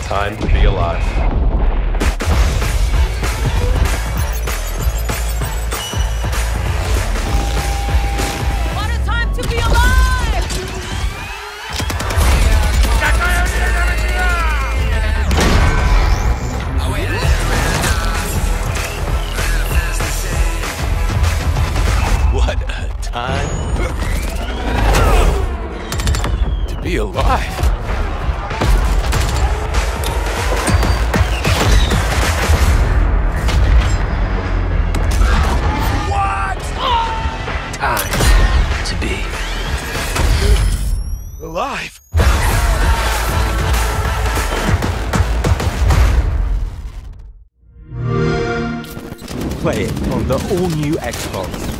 time to be alive. What a time to be alive! What a time to be alive. Time to be alive. Play it on the all-new Xbox.